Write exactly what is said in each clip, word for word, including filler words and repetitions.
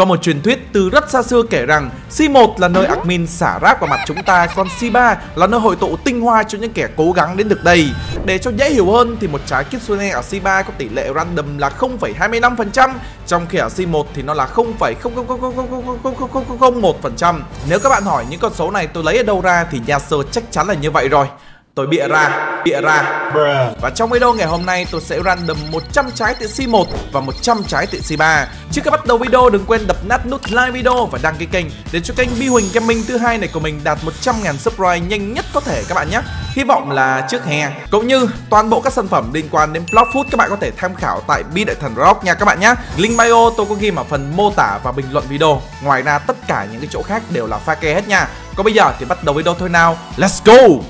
Có một truyền thuyết từ rất xa xưa kể rằng xê một là nơi admin xả rác vào mặt chúng ta, còn xê ba là nơi hội tụ tinh hoa cho những kẻ cố gắng đến được đây. Để cho dễ hiểu hơn thì một trái Kitsune ở xê ba có tỷ lệ random là không phẩy hai mươi lăm phần trăm, trong khi ở xê một thì nó là không phẩy không không không không không không không không không một phần trăm. Nếu các bạn hỏi những con số này tôi lấy ở đâu ra thì Yasser chắc chắn là như vậy rồi. Tôi bịa ra, bịa ra. Và trong video ngày hôm nay tôi sẽ random một trăm trái tại xê một và một trăm trái tại xê ba. Trước khi bắt đầu video đừng quên đập nát nút like video và đăng ký kênh để cho kênh Bi Huỳnh Gaming thứ hai này của mình đạt một trăm nghìn subscribe nhanh nhất có thể các bạn nhé. Hy vọng là trước hè. Cũng như toàn bộ các sản phẩm liên quan đến Blox Fruit các bạn có thể tham khảo tại Bi Đại Thần Rock nha các bạn nhé. Link bio tôi có ghi ở phần mô tả và bình luận video. Ngoài ra tất cả những cái chỗ khác đều là pha kê hết nha. Còn bây giờ thì bắt đầu video thôi nào. Let's go!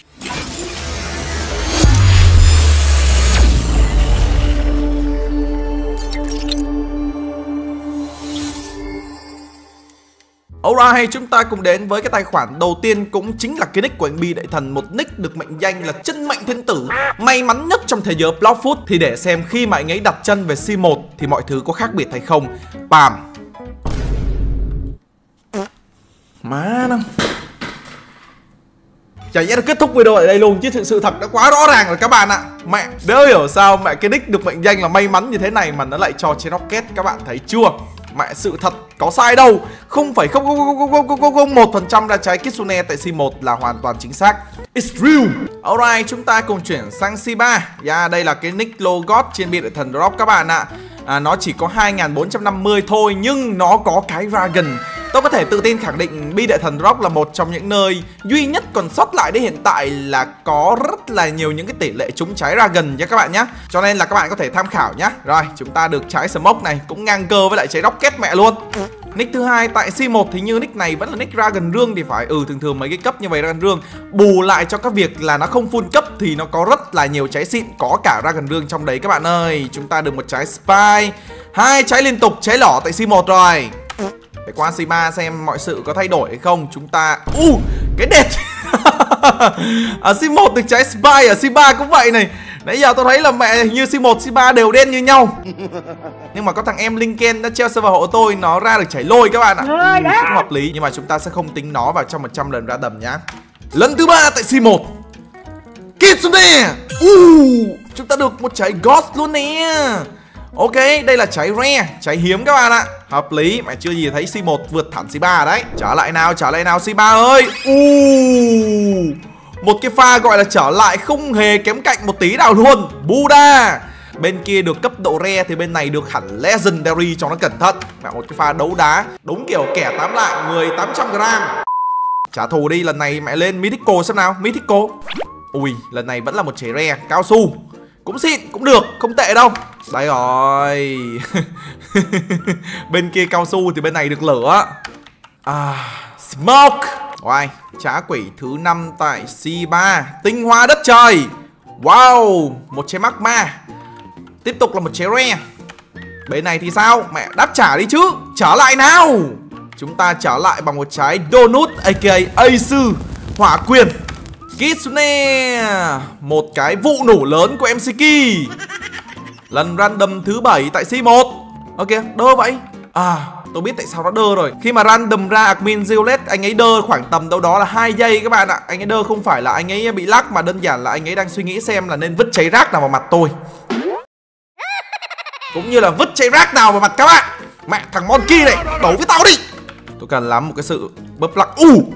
Alright, chúng ta cùng đến với cái tài khoản đầu tiên, cũng chính là cái nick của anh Bi Đại Thần, một nick được mệnh danh là chân mệnh thiên tử, may mắn nhất trong thế giới Blox Fruit. Thì để xem khi mà anh ấy đặt chân về xê một thì mọi thứ có khác biệt hay không. Bam. Má nó. Chả nhẽ nó kết thúc video ở đây luôn chứ thực sự thật đã quá rõ ràng rồi các bạn ạ. Mẹ, đỡ hiểu sao mẹ cái nick được mệnh danh là may mắn như thế này mà nó lại cho trên rocket, các bạn thấy chưa? Mẹ sự thật có sai đâu. Không phải không không không một phần trăm ra trái Kitsune tại xê một là hoàn toàn chính xác. It's real. Alright, chúng ta cùng chuyển sang xê ba. Yeah, đây là cái nick logot trên Bi Đại Thần Drop các bạn ạ. À, nó chỉ có hai nghìn bốn trăm năm mươi thôi nhưng nó có cái dragon. Tôi có thể tự tin khẳng định Bi Đại Thần Rock là một trong những nơi duy nhất còn sót lại đến hiện tại là có rất là nhiều những cái tỷ lệ trúng trái dragon nha các bạn nhé. Cho nên là các bạn có thể tham khảo nhé. Rồi, chúng ta được trái smoke này cũng ngang cơ với lại trái rocket mẹ luôn. Nick thứ hai tại xê một thì như nick này vẫn là nick dragon rương thì phải. Ừ, thường thường mấy cái cấp như vậy dragon rương bù lại cho các việc là nó không full cấp thì nó có rất là nhiều trái xịn, có cả dragon rương trong đấy các bạn ơi. Chúng ta được một trái spy, hai trái liên tục trái lỏ tại xê một rồi. Để qua xê ba xem mọi sự có thay đổi hay không. Chúng ta... U, cái đệt. Ở xê một được trái spy, ở xê ba cũng vậy này. Nãy giờ tôi thấy là mẹ như xê một, xê ba đều đen như nhau. Nhưng mà có thằng em Linken đã treo server hộ tôi, nó ra được chảy lôi các bạn ạ. Ừ, cũng hợp lý, nhưng mà chúng ta sẽ không tính nó vào trong một trăm lần ra đầm nhá. Lần thứ ba tại xê một Kitsune. uh, Chúng ta được một trái Ghost luôn nè. Ok, đây là trái rare, trái hiếm các bạn ạ. Hợp lý, mẹ chưa gì thấy xê một vượt thẳng xê ba đấy. Trở lại nào, trở lại nào xê ba ơi. uh, Một cái pha gọi là trở lại không hề kém cạnh một tí nào luôn. Buddha. Bên kia được cấp độ rare thì bên này được hẳn legendary cho nó cẩn thận. Mẹ, một cái pha đấu đá đúng kiểu kẻ tám lạng người tám trăm gram. Trả thù đi, lần này mẹ lên mythical xem nào. Mythical. Ui, lần này vẫn là một trái rare cao su. Cũng xịn, cũng được, không tệ đâu. Đây rồi. Bên kia cao su thì bên này được lửa. À, smoke. Wow, trá quỷ thứ năm tại xê ba. Tinh hoa đất trời. Wow, một trái magma. Tiếp tục là một trái rare. Bên này thì sao? Mẹ đáp trả đi chứ. Trở lại nào. Chúng ta trở lại bằng một trái donut aka Ace hỏa quyền Kitsune. Một cái vụ nổ lớn của em xê Ki. Lần random thứ bảy tại xê một. Ok, đơ vậy. À, tôi biết tại sao nó đơ rồi. Khi mà random ra admin Ziolet, anh ấy đơ khoảng tầm đâu đó là hai giây các bạn ạ. Anh ấy đơ không phải là anh ấy bị lag, mà đơn giản là anh ấy đang suy nghĩ xem là nên vứt cháy rác nào vào mặt tôi, cũng như là vứt cháy rác nào vào mặt các bạn. Mẹ, thằng Monkey này, đấu với tao đi. Tôi cần lắm một cái sự bấp lắc. U uh.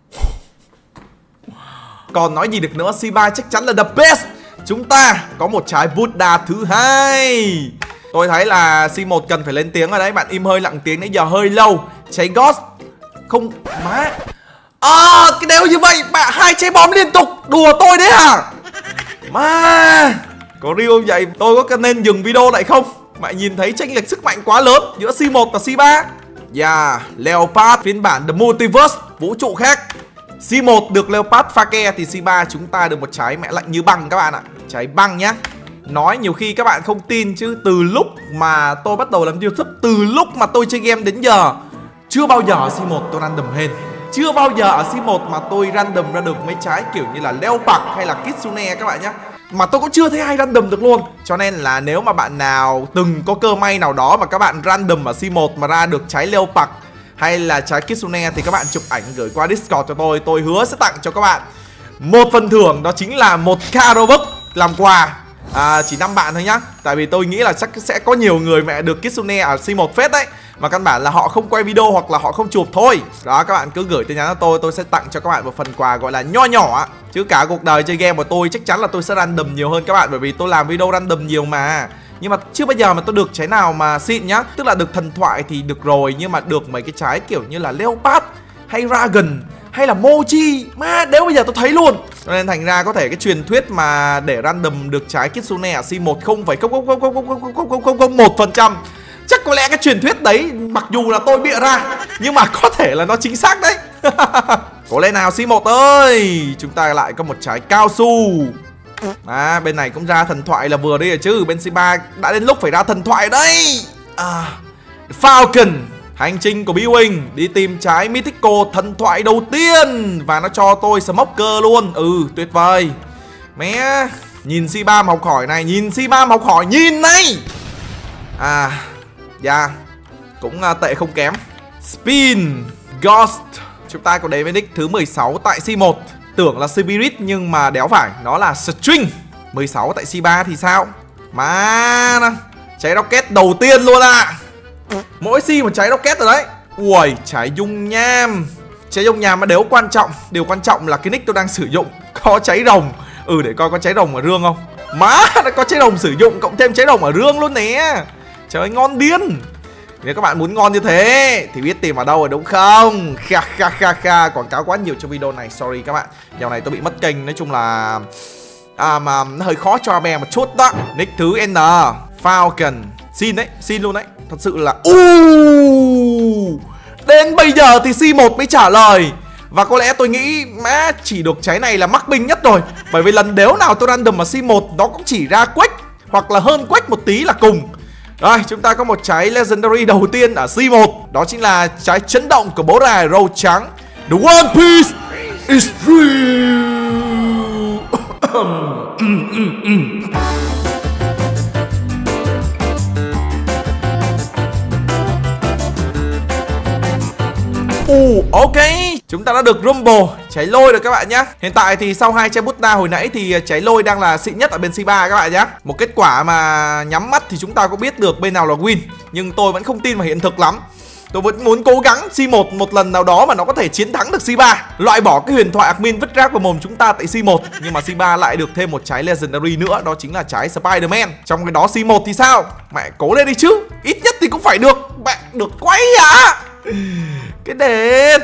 Còn nói gì được nữa, xê ba chắc chắn là the best. Chúng ta có một trái Buddha thứ hai. Tôi thấy là xê một cần phải lên tiếng ở đấy. Bạn im hơi lặng tiếng nãy giờ hơi lâu. Trái Ghost. Không, má. À, cái đéo như vậy. Bạn hai trái bom liên tục. Đùa tôi đấy hả? Má. Có real vậy tôi có nên dừng video lại không? Bạn nhìn thấy chênh lệch sức mạnh quá lớn giữa xê một và xê ba. Yeah, Leopard phiên bản The Multiverse, vũ trụ khác. xê một được Leopard pha ke thì xê ba chúng ta được một trái mẹ lạnh như băng các bạn ạ. Trái băng nhá. Nói nhiều khi các bạn không tin chứ từ lúc mà tôi bắt đầu làm YouTube, từ lúc mà tôi chơi game đến giờ, chưa bao giờ ở xê một tôi random hên. Chưa bao giờ ở xê một mà tôi random ra được mấy trái kiểu như là Leopard hay là Kitsune các bạn nhé. mà tôi cũng chưa thấy ai random được luôn. Cho nên là nếu mà bạn nào từng có cơ may nào đó mà các bạn random ở xê một mà ra được trái Leopard hay là trái Kitsune thì các bạn chụp ảnh gửi qua Discord cho tôi. Tôi hứa sẽ tặng cho các bạn một phần thưởng, đó chính là một k Robux làm quà. À, chỉ năm bạn thôi nhá. Tại vì tôi nghĩ là chắc sẽ có nhiều người mẹ được Kitsune ở xê một phết đấy, mà căn bản là họ không quay video hoặc là họ không chụp thôi. Đó, các bạn cứ gửi tin nhắn cho tôi, tôi sẽ tặng cho các bạn một phần quà gọi là nho nhỏ. Chứ cả cuộc đời chơi game của tôi chắc chắn là tôi sẽ random nhiều hơn các bạn, bởi vì tôi làm video random nhiều mà. Nhưng mà chưa bao giờ mà tôi được trái nào mà xịn nhá. Tức là được thần thoại thì được rồi, nhưng mà được mấy cái trái kiểu như là Leopard hay Dragon hay là Mochi mà đến bây giờ tôi thấy luôn. Cho nên thành ra có thể cái truyền thuyết mà để random được trái Kitsune ở xê một không phẩy không không không không không không không không không một phần trăm, chắc có lẽ cái truyền thuyết đấy mặc dù là tôi bịa ra nhưng mà có thể là nó chính xác đấy. Cố lên nào xê một ơi. Chúng ta lại có một trái cao su. À, bên này cũng ra thần thoại là vừa đây rồi chứ. Bên xê ba đã đến lúc phải ra thần thoại đấy. à, Falcon, hành trình của Bwin đi tìm trái Mythical thần thoại đầu tiên. Và nó cho tôi Smoker luôn. Ừ, tuyệt vời. Mẹ, nhìn xê ba mà học hỏi này. Nhìn xê ba mà học hỏi, nhìn này. À, dạ yeah. Cũng uh, tệ không kém. Spin Ghost. Chúng ta có đến với nick thứ mười sáu tại xê một. Tưởng là Spirit nhưng mà đéo phải, nó là String. Mười sáu tại xê ba thì sao? Mà trái rocket đầu tiên luôn à. Mỗi xê một trái rocket rồi đấy. Ui, trái dung nham. Trái dung nham mà đều quan trọng. Điều quan trọng là cái nick tôi đang sử dụng có cháy rồng. Ừ, để coi có cháy rồng ở rương không. Má, đã có cháy rồng sử dụng cộng thêm cháy rồng ở rương luôn nè. Trời ơi, ngon điên. Nếu các bạn muốn ngon như thế thì biết tìm ở đâu rồi đúng không? Kha kha kha kha. Quảng cáo quá nhiều trong video này, sorry các bạn. Dạo này tôi bị mất kênh, nói chung là à, mà nó hơi khó cho bè một chút đó. Nick thứ N, Falcon. Xin đấy, xin luôn đấy. Thật sự là uh, đến bây giờ thì xê một mới trả lời. Và có lẽ tôi nghĩ má chỉ được trái này là mắc binh nhất rồi. Bởi vì lần đéo nào tôi random ở xê một nó cũng chỉ ra quách hoặc là hơn quách một tí là cùng. Rồi, chúng ta có một trái Legendary đầu tiên ở xê một. Đó chính là trái chấn động của bố rài râu trắng. The One Piece is real. Uh, ok, chúng ta đã được Rumble, cháy lôi rồi các bạn nhé. Hiện tại thì sau hai trái Buddha hồi nãy thì cháy lôi đang là xịn nhất ở bên xê ba các bạn nhé. Một kết quả mà nhắm mắt thì chúng ta có biết được bên nào là win. Nhưng tôi vẫn không tin vào hiện thực lắm. Tôi vẫn muốn cố gắng xê một một lần nào đó mà nó có thể chiến thắng được xê ba. Loại bỏ cái huyền thoại admin vứt rác vào mồm chúng ta tại xê một. Nhưng mà xê ba lại được thêm một trái Legendary nữa. Đó chính là trái Spider-Man. Trong cái đó xê một thì sao? Mẹ cố lên đi chứ. Ít nhất thì cũng phải được. Mẹ được quay à. Cái đệt.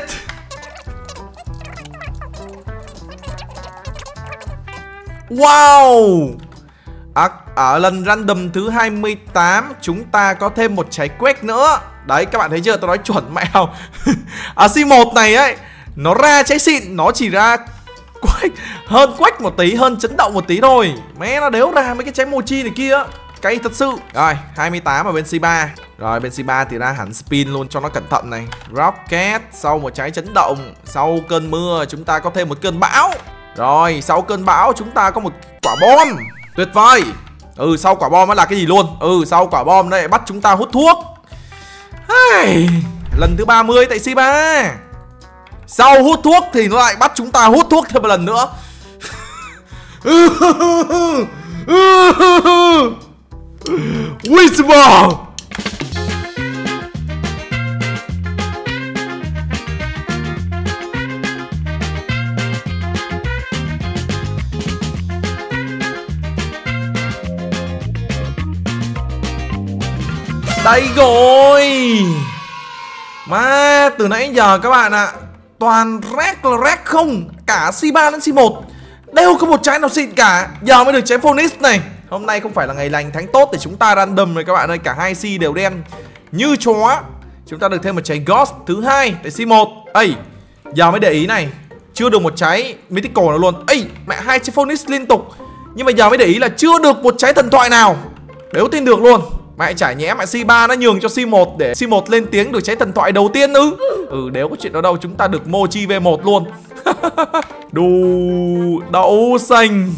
Wow. À, ở lần random thứ hai mươi tám chúng ta có thêm một trái quét nữa. Đấy, các bạn thấy chưa, tôi nói chuẩn mẹ không. Ở xê một này ấy, nó ra trái xịn, nó chỉ ra quách, hơn quách một tí, hơn chấn động một tí thôi. Mẹ nó đéo ra mấy cái trái mochi này kia. Cay thật sự. Rồi, hai mươi tám ở bên xê ba. Rồi, bên xê ba thì ra hẳn spin luôn cho nó cẩn thận này. Rocket, sau một trái chấn động. Sau cơn mưa chúng ta có thêm một cơn bão. Rồi, sau cơn bão chúng ta có một quả bom. Tuyệt vời. Ừ, sau quả bom nó là cái gì luôn. Ừ, sau quả bom nó lại bắt chúng ta hút thuốc. Hey, lần thứ ba mươi tại xê ba. Sau hút thuốc thì nó lại bắt chúng ta hút thuốc thêm một lần nữa. Whisper. Đây rồi. Mà từ nãy giờ các bạn ạ, à, toàn rác là rác không. Cả xê ba đến xê một đều có một trái nào xịn cả. Giờ mới được trái Phoenix này. Hôm nay không phải là ngày lành tháng tốt để chúng ta random rồi các bạn ơi. Cả hai xê đều đen như chó. Chúng ta được thêm một trái Ghost thứ hai tại xê một. Ây, giờ mới để ý này, chưa được một trái Mythical nào luôn. Ây, mẹ, hai trái Phoenix liên tục. Nhưng mà giờ mới để ý là chưa được một trái thần thoại nào. Đéo tin được luôn. Mẹ chả nhẽ mẹ xê ba nó nhường cho xê một để xê một lên tiếng được trái thần thoại đầu tiên ư? Ừ, đéo có chuyện đó đâu, chúng ta được Mochi vê một luôn. Đù đậu xanh.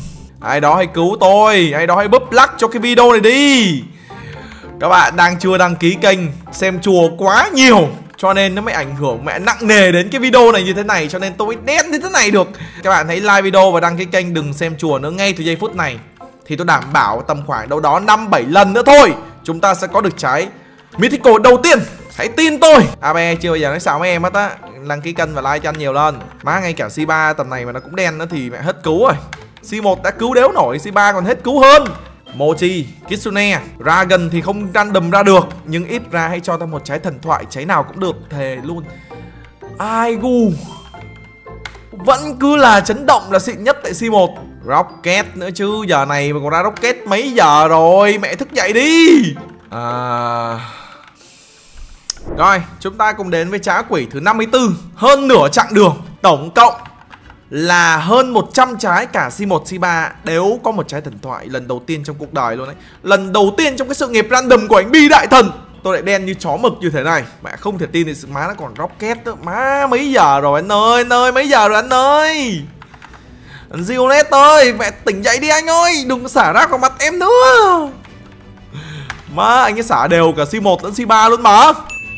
Ai đó hãy cứu tôi, ai đó hãy búp lắc cho cái video này đi. Các bạn đang chưa đăng ký kênh xem chùa quá nhiều, cho nên nó mới ảnh hưởng mẹ nặng nề đến cái video này như thế này. Cho nên tôi mới đen như thế này được. Các bạn hãy like video và đăng ký kênh, đừng xem chùa nữa ngay từ giây phút này. Thì tôi đảm bảo tầm khoảng đâu đó năm bảy lần nữa thôi, chúng ta sẽ có được trái Mythical đầu tiên. Hãy tin tôi. a bê chưa bao giờ nói xạo mấy em hết á. Đăng ký kênh và like cho anh nhiều lên. Má ngay cả xê ba tầm này mà nó cũng đen nữa thì mẹ hết cứu rồi. xê một đã cứu đéo nổi, xê ba còn hết cứu hơn. Mochi, Kitsune, Dragon thì không random ra được, nhưng ít ra hãy cho ta một trái thần thoại, trái nào cũng được, thề luôn. Aigu vẫn cứ là chấn động, là xịn nhất tại xê một. Rocket nữa chứ, giờ này mà còn ra Rocket mấy giờ rồi, mẹ thức dậy đi. À... Rồi, chúng ta cùng đến với trái quỷ thứ năm mươi tư. Hơn nửa chặng đường, tổng cộng là hơn một trăm trái. Cả xê một, xê ba đều có một trái thần thoại. Lần đầu tiên trong cuộc đời luôn đấy. Lần đầu tiên trong cái sự nghiệp random của anh Bi Đại Thần tôi lại đen như chó mực như thế này. Mẹ không thể tin thì sự má nó còn Rocket nữa. Má mấy giờ rồi anh ơi, anh ơi mấy giờ rồi anh ơi. Anh Giolet ơi, mẹ tỉnh dậy đi anh ơi, đừng có xả rác vào mặt em nữa. Má anh ấy xả đều cả xê một lẫn xê ba luôn mà.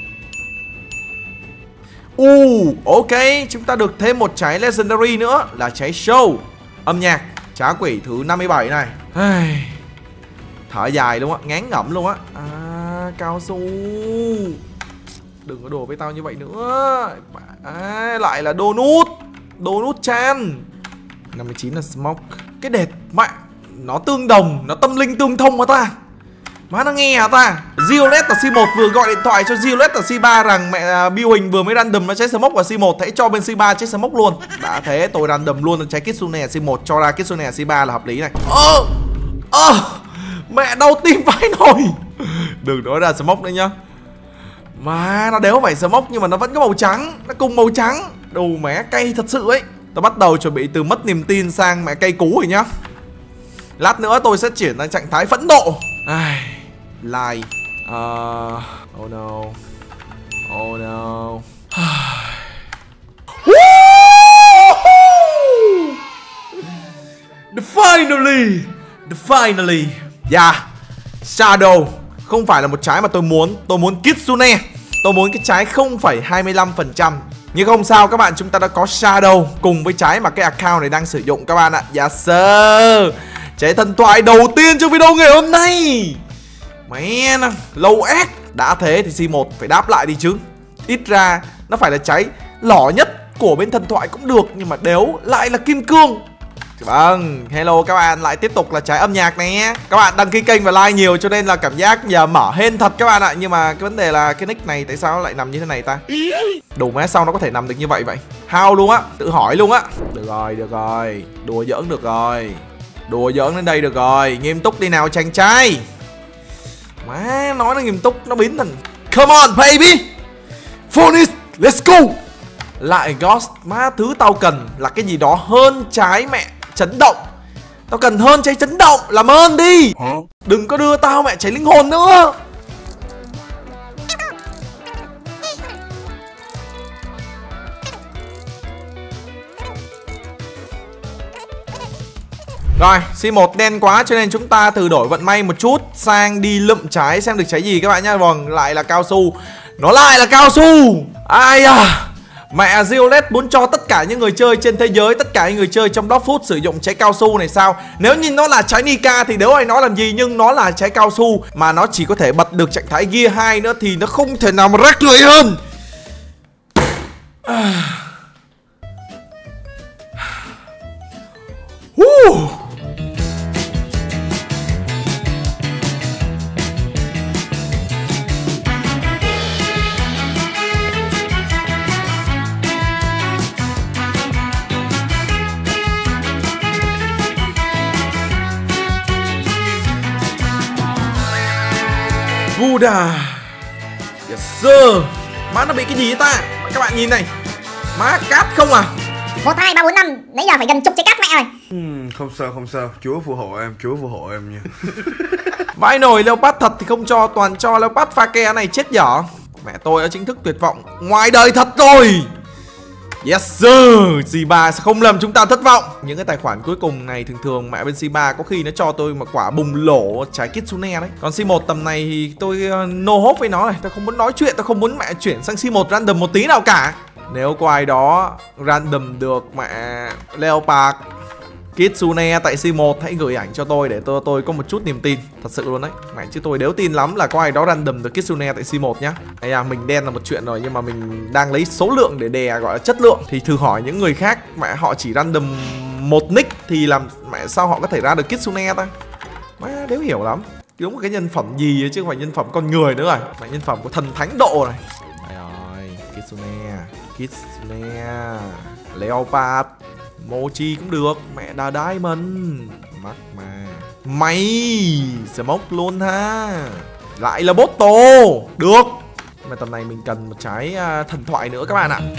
Uh, ok, chúng ta được thêm một trái Legendary nữa là trái Show âm nhạc, trái quỷ thứ năm mươi bảy này. Thở dài luôn á, ngán ngẩm luôn á. À, cao su. Đừng có đùa với tao như vậy nữa. À, lại là Donut. Donut Chan. năm mươi chín là Smoke. Cái đệt mẹ, nó tương đồng, nó tâm linh tương thông mà ta. Má nó nghe hả ta? Giolet ở xê một vừa gọi điện thoại cho Giolet ở xê ba rằng mẹ Bill Hình vừa mới random nó trái Smoke ở xê một, hãy cho bên xê ba trái Smoke luôn. Đã thế tôi random luôn trái Kitsune ở xê một, cho ra Kitsune ở xê ba là hợp lý này. Ơ Ơ Mẹ đau tim vãi nồi. Đừng nói ra Smoke nữa nhá. Mà nó đéo phải Smoke nhưng mà nó vẫn có màu trắng, nó cùng màu trắng. Đồ mẹ cay thật sự ấy. Tôi bắt đầu chuẩn bị từ mất niềm tin sang mẹ cay cú rồi nhá. Lát nữa tôi sẽ chuyển sang trạng thái phẫn nộ. Ai, like. Uh, oh no. Oh no. The finally. The finally. Yeah. Shadow không phải là một trái mà tôi muốn. Tôi muốn Kitsune. Tôi muốn cái trái không phẩy hai mươi lăm phần trăm. Nhưng không sao các bạn, chúng ta đã có Shadow cùng với trái mà cái account này đang sử dụng các bạn ạ. Yes sir. Trái thần thoại đầu tiên trong video ngày hôm nay. Man, lâu ác. Đã thế thì xê một phải đáp lại đi chứ. Ít ra nó phải là trái lỏ nhất của bên thần thoại cũng được, nhưng mà đéo lại là kim cương. Vâng, hello các bạn, lại tiếp tục là trái âm nhạc này nhé. Các bạn đăng ký kênh và like nhiều cho nên là cảm giác giờ mở hên thật các bạn ạ. Nhưng mà cái vấn đề là cái nick này tại sao nó lại nằm như thế này ta? Đủ má sao nó có thể nằm được như vậy vậy? How luôn á, tự hỏi luôn á. Được rồi, được rồi, đùa giỡn được rồi. Đùa giỡn đến đây được rồi, nghiêm túc đi nào chàng trai. Má nói nó nghiêm túc nó biến thành come on baby, Phoenix, let's go. Lại Ghost, má thứ tao cần là cái gì đó hơn trái mẹ chấn động. Tao cần hơn trái chấn động, làm ơn đi. Hả? Đừng có đưa tao mẹ trái linh hồn nữa. Rồi, xê một đen quá cho nên chúng ta thử đổi vận may một chút sang đi lượm trái xem được trái gì các bạn nhá. Vâng, lại là cao su. Nó lại là cao su. Ai à. Mẹ Giolet muốn cho tất cả những người chơi trên thế giới, tất cả những người chơi trong Dog Food sử dụng trái cao su này sao? Nếu như nó là trái Nika thì đéo ai nói làm gì, nhưng nó là trái cao su mà nó chỉ có thể bật được trạng thái Gear hai nữa thì nó không thể nào mà rắc rưởi hơn. uh. Buddha. Yes sir. Má nó bị cái gì vậy ta? Các bạn nhìn này. Má cát không à? Một, hai, ba, bốn, năm. Nãy giờ phải gần chục trái cát mẹ ơi. uhm, Không sao không sao. Chúa phù hộ em. Chúa phù hộ em nha. Vãi nồi, Leopard thật thì không cho, toàn cho Leopard pha ke này chết dở. Mẹ tôi đã chính thức tuyệt vọng ngoài đời thật rồi. Yes sir, xê ba sẽ không làm chúng ta thất vọng. Những cái tài khoản cuối cùng này thường thường mẹ bên xê ba có khi nó cho tôi một quả bùng lổ trái Kitsune đấy. Còn xê một tầm này thì tôi uh, no hope với nó này. Tôi không muốn nói chuyện, tôi không muốn mẹ chuyển sang xê một random một tí nào cả. Nếu có ai đó random được mẹ Leopard Kitsune tại xê một, hãy gửi ảnh cho tôi để tôi tôi có một chút niềm tin. Thật sự luôn đấy. Mẹ chứ tôi đéo tin lắm là có ai đó random được Kitsune tại xê một nhá. Ây à, mình đen là một chuyện rồi, nhưng mà mình đang lấy số lượng để đè gọi là chất lượng. Thì thử hỏi những người khác, mẹ họ chỉ random một nick thì làm mẹ sao họ có thể ra được Kitsune ta? Mẹ đéo hiểu lắm. Đúng một cái nhân phẩm gì ấy, chứ không phải nhân phẩm con người nữa rồi. Mẹ nhân phẩm của thần thánh độ này. Đây rồi, Kitsune, Kitsune, Leopard, Mochi cũng được. Mẹ đà Diamond, mắc mà. Mày smoke luôn ha. Lại là Boto. Được. Mà tầm này mình cần một trái uh, thần thoại nữa các bạn ạ.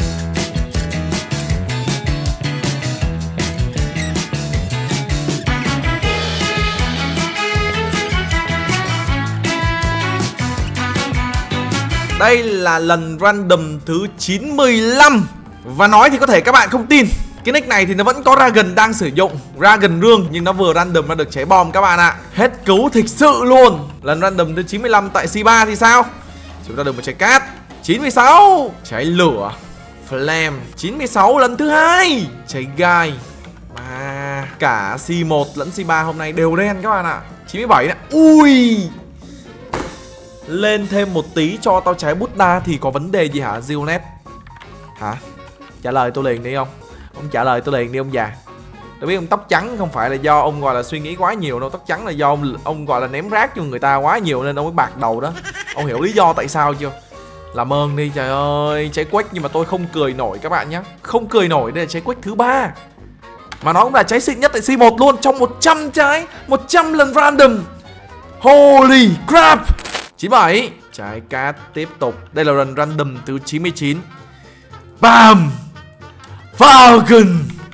Đây là lần random thứ chín mươi lăm. Và nói thì có thể các bạn không tin, cái nick này thì nó vẫn có Dragon đang sử dụng, Dragon Rương, nhưng nó vừa random ra được trái bom các bạn ạ. Hết cứu thực sự luôn. Lần random thứ chín mươi lăm tại xê ba thì sao? Chúng ta được một trái cát chín mươi sáu, trái lửa Flame chín mươi sáu lần thứ hai, trái gai. Mà cả xê một lẫn xê ba hôm nay đều đen các bạn ạ. chín mươi bảy nè. Ui, lên thêm một tí cho tao trái Buddha thì có vấn đề gì hả Zionet? Hả? Trả lời tôi liền đi ông. Ông trả lời tôi liền đi ông già. Tôi biết ông tóc trắng không phải là do ông gọi là suy nghĩ quá nhiều đâu. Tóc trắng là do ông, ông gọi là ném rác cho người ta quá nhiều nên ông mới bạc đầu đó. Ông hiểu lý do tại sao chưa? Làm ơn đi, trời ơi. Trái quách nhưng mà tôi không cười nổi các bạn nhé. Không cười nổi, đây là trái quách thứ ba. Mà nó cũng là trái xịn nhất tại xê một luôn. Trong một trăm trái, một trăm lần random. Holy crap. chín mươi bảy. Trái cát tiếp tục. Đây là lần random thứ chín mươi chín. Bam. Falcon.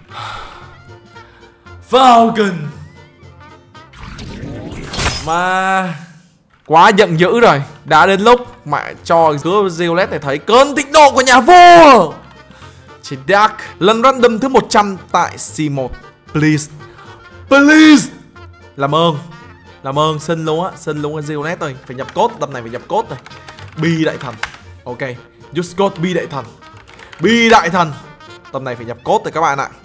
Falcon. Mà quá giận dữ rồi. Đã đến lúc mà cho cứ Ziolet này thấy cơn thịnh nộ của nhà vua. Chỉ Dark. Lần random thứ một trăm tại xê một. Please. Please. Làm ơn. Làm ơn, xin luôn á. Xin luôn á Ziolet ơi. Phải nhập code, tầm này phải nhập code rồi. Bi đại thần. Ok. Just code Bi đại thần. Bi đại thần. Tầm này phải nhập code rồi các bạn ạ.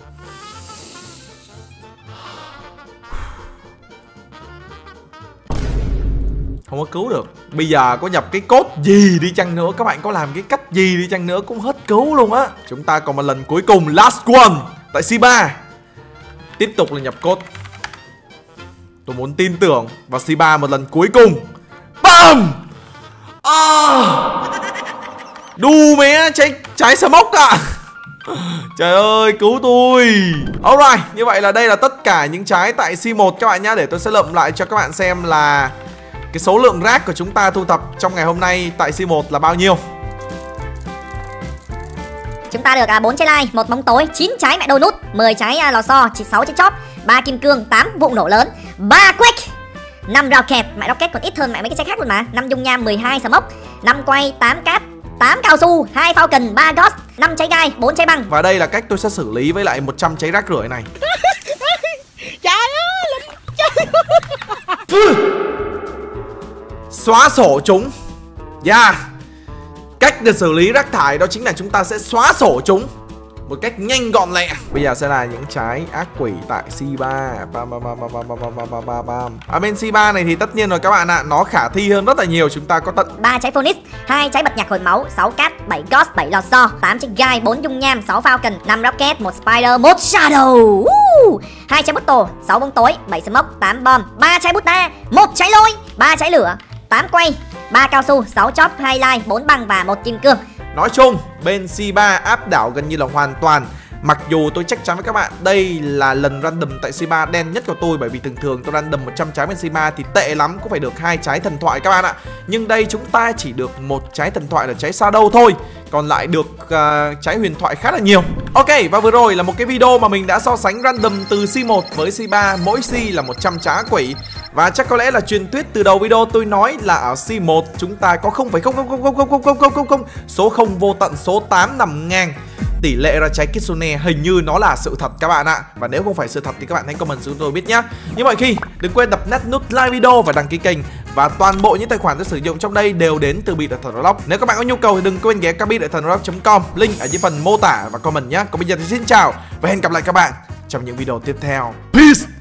Không có cứu được. Bây giờ có nhập cái code gì đi chăng nữa, các bạn có làm cái cách gì đi chăng nữa cũng hết cứu luôn á. Chúng ta còn một lần cuối cùng, last one tại xê ba. Tiếp tục là nhập code. Tôi muốn tin tưởng vào xê ba một lần cuối cùng. Bam. À. Đu mé trái, trái smoke à. Trời ơi, cứu tôi. Alright, như vậy là đây là tất cả những trái tại xê một các bạn nhá. Để tôi sẽ lượm lại cho các bạn xem là cái số lượng rác của chúng ta thu thập trong ngày hôm nay tại xê một là bao nhiêu. Chúng ta được à, bốn trái lai, một bóng tối, chín trái mẹ đôi nút, mười trái à, lò xo, sáu trái chóp, ba kim cương, tám vụ nổ lớn, ba quách, năm rocket, mẹ rocket còn ít hơn mẹ mấy cái trái khác luôn mà, năm dung nham, mười hai smoke, năm quay, tám cát, tám cao su, hai falcon, ba ghost, năm trái gai, bốn trái băng. Và đây là cách tôi sẽ xử lý với lại một trăm trái rác rưởi này. Trời ơi, xóa sổ chúng. Yeah. Cách để xử lý rác thải đó chính là chúng ta sẽ xóa sổ chúng một cách nhanh gọn lẹ. Bây giờ sẽ là những trái ác quỷ tại xê ba. Bam bam bam bam bam bam bam bam bam bam. Ở bên xê ba này thì tất nhiên rồi các bạn ạ, nó khả thi hơn rất là nhiều. Chúng ta có tận ba trái phoenix, hai trái bật nhạc hồi máu, sáu cát, bảy ghost, bảy lò xo, tám trái gai, bốn dung nham, sáu falcon, năm rocket, một spider, một shadow. Uh! hai trái bút tổ, sáu bóng tối, bảy smoke, tám bom, ba trái bút đa, một trái lôi, ba trái lửa, tám quay, ba cao su, sáu chóp, hai lai, bốn băng và một kim cương. Nói chung, bên xê ba áp đảo gần như là hoàn toàn. Mặc dù tôi chắc chắn với các bạn, đây là lần random tại xê ba đen nhất của tôi. Bởi vì thường thường tôi random một trăm trái bên xê ba thì tệ lắm cũng phải được hai trái thần thoại các bạn ạ. Nhưng đây chúng ta chỉ được một trái thần thoại là trái Shadow thôi. Còn lại được uh, trái huyền thoại khá là nhiều. Ok, và vừa rồi là một cái video mà mình đã so sánh random từ xê một với xê ba. Mỗi xê là một trăm trái quỷ. Và chắc có lẽ là truyền thuyết từ đầu video tôi nói là ở xê một chúng ta có không phẩy không không không không không không không không số không vô tận, số tám nằm ngang. tỷ lệ ra trái Kitsune hình như nó là sự thật các bạn ạ. Và nếu không phải sự thật thì các bạn hãy comment xuống tôi biết nhé. Như mọi khi, đừng quên đập nét nút like video và đăng ký kênh. Và toàn bộ những tài khoản tôi sử dụng trong đây đều đến từ Beat Đại Thần Roblox. Nếu các bạn có nhu cầu thì đừng quên ghé beat đại thần roblox chấm com, link ở dưới phần mô tả và comment nhé. Còn bây giờ thì xin chào và hẹn gặp lại các bạn trong những video tiếp theo. Peace.